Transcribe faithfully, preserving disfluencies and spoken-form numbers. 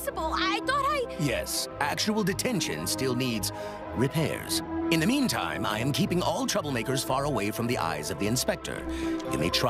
impossible. I thought I... Yes, actual detention still needs repairs. In the meantime, I am keeping all troublemakers far away from the eyes of the inspector. You may try